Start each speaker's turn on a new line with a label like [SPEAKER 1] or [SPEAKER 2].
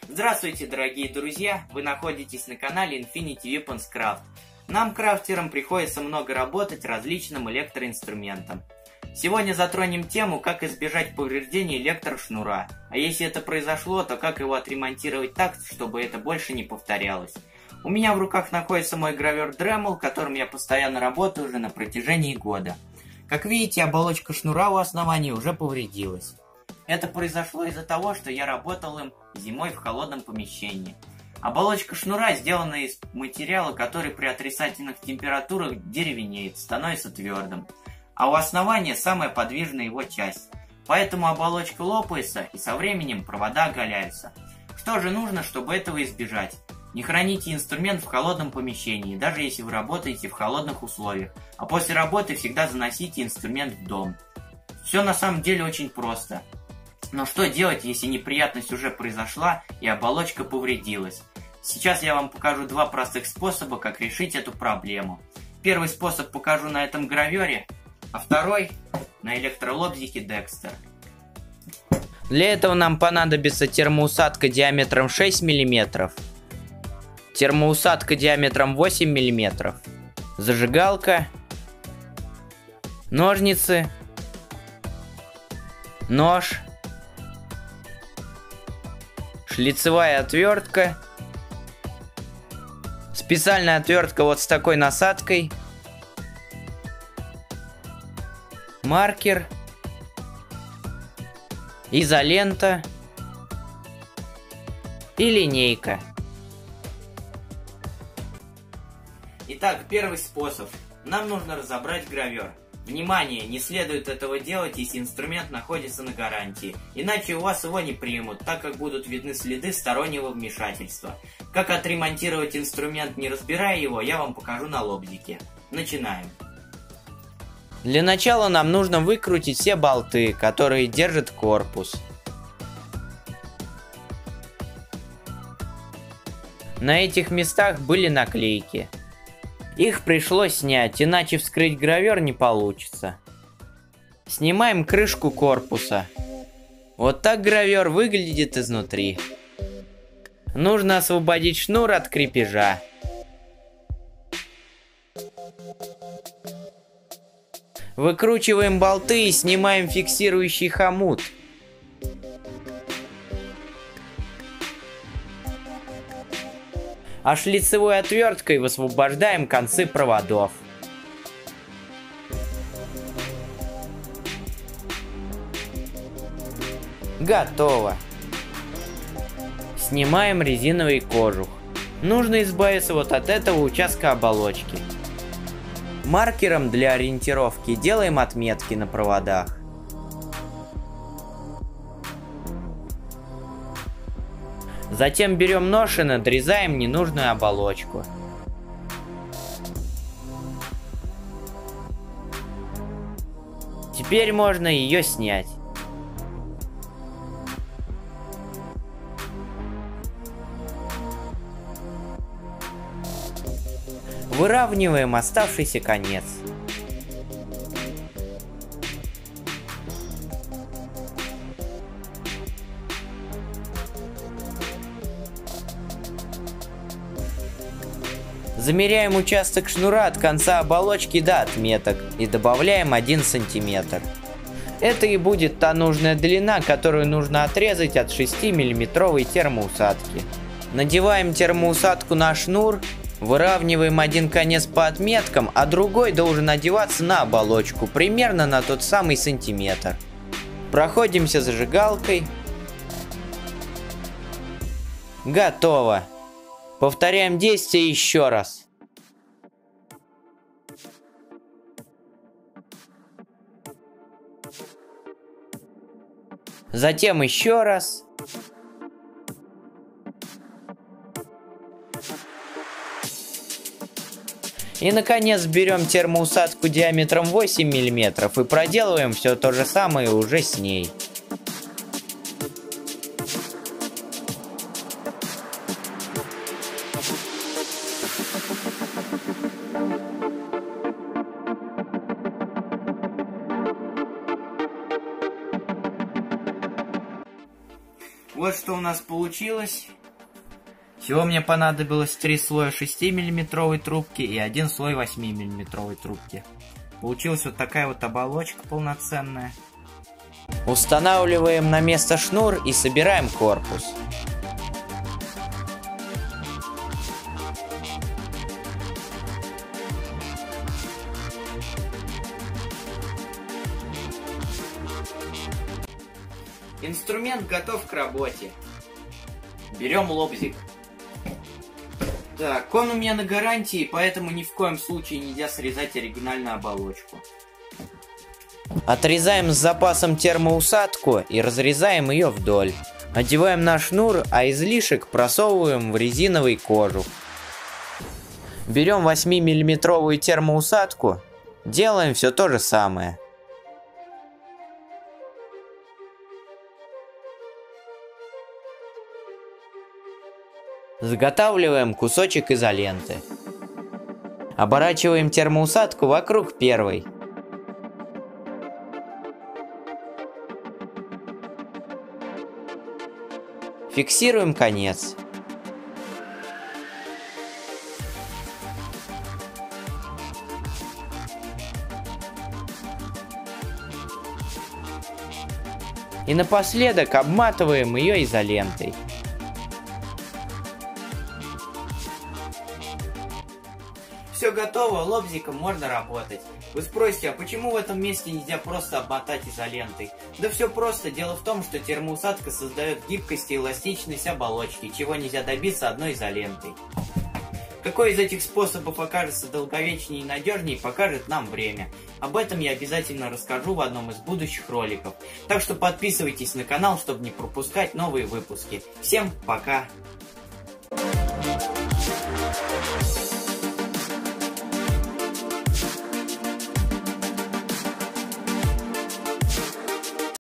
[SPEAKER 1] Здравствуйте, дорогие друзья! Вы находитесь на канале Infinity Weapons Craft. Нам, крафтерам, приходится много работать различным электроинструментам. Сегодня затронем тему, как избежать повреждения электрошнура. А если это произошло, то как его отремонтировать так, чтобы это больше не повторялось. У меня в руках находится мой гравер Dremel, которым я постоянно работаю уже на протяжении года. Как видите, оболочка шнура у основания уже повредилась. Это произошло из-за того, что я работал им зимой в холодном помещении. Оболочка шнура сделана из материала, который при отрицательных температурах деревенеет, становится твердым. А у основания самая подвижная его часть. Поэтому оболочка лопается и со временем провода оголяются. Что же нужно, чтобы этого избежать? Не храните инструмент в холодном помещении, даже если вы работаете в холодных условиях. А после работы всегда заносите инструмент в дом. Все на самом деле очень просто. Но что делать, если неприятность уже произошла и оболочка повредилась? Сейчас я вам покажу два простых способа, как решить эту проблему. Первый способ покажу на этом гравере, а второй на электролобзике Dexter. Для этого нам понадобится термоусадка диаметром 6 мм, термоусадка диаметром 8 мм, зажигалка, ножницы, нож, шлицевая отвертка, специальная отвертка вот с такой насадкой, маркер, изолента и линейка. Итак, первый способ. Нам нужно разобрать гравер. Внимание, не следует этого делать, если инструмент находится на гарантии, иначе у вас его не примут, так как будут видны следы стороннего вмешательства. Как отремонтировать инструмент, не разбирая его, я вам покажу на лобзике. Начинаем. Для начала нам нужно выкрутить все болты, которые держат корпус. На этих местах были наклейки. Их пришлось снять, иначе вскрыть гравер не получится. Снимаем крышку корпуса. Вот так гравер выглядит изнутри. Нужно освободить шнур от крепежа. Выкручиваем болты и снимаем фиксирующий хомут. А шлицевой отверткой высвобождаем концы проводов. Готово. Снимаем резиновый кожух. Нужно избавиться вот от этого участка оболочки. Маркером для ориентировки делаем отметки на проводах. Затем берем нож и надрезаем ненужную оболочку. Теперь можно ее снять. Выравниваем оставшийся конец. Замеряем участок шнура от конца оболочки до отметок и добавляем 1 см. Это и будет та нужная длина, которую нужно отрезать от 6-мм термоусадки. Надеваем термоусадку на шнур, выравниваем один конец по отметкам, а другой должен одеваться на оболочку, примерно на тот самый сантиметр. Проходимся зажигалкой. Готово. Повторяем действие еще раз. Затем еще раз. И наконец берем термоусадку диаметром 8 мм и проделываем все то же самое уже с ней. Вот что у нас получилось. Всего мне понадобилось 3 слоя 6-мм трубки и 1 слой 8-мм трубки. Получилась вот такая вот оболочка полноценная.
[SPEAKER 2] Устанавливаем на место шнур и собираем корпус.
[SPEAKER 1] Инструмент готов к работе. Берем лобзик. Так, он у меня на гарантии, поэтому ни в коем случае нельзя срезать оригинальную оболочку.
[SPEAKER 2] Отрезаем с запасом термоусадку и разрезаем ее вдоль. Одеваем на шнур, а излишек просовываем в резиновый кожух. Берем 8-мм термоусадку, делаем все то же самое. Заготавливаем кусочек изоленты. Оборачиваем термоусадку вокруг первой. Фиксируем конец. И напоследок обматываем ее изолентой.
[SPEAKER 1] Все готово, лобзиком можно работать. Вы спросите, а почему в этом месте нельзя просто обмотать изолентой? Да все просто. Дело в том, что термоусадка создает гибкость и эластичность оболочки, чего нельзя добиться одной изолентой. Какой из этих способов окажется долговечнее и надежнее, покажет нам время. Об этом я обязательно расскажу в одном из будущих роликов. Так что подписывайтесь на канал, чтобы не пропускать новые выпуски. Всем пока!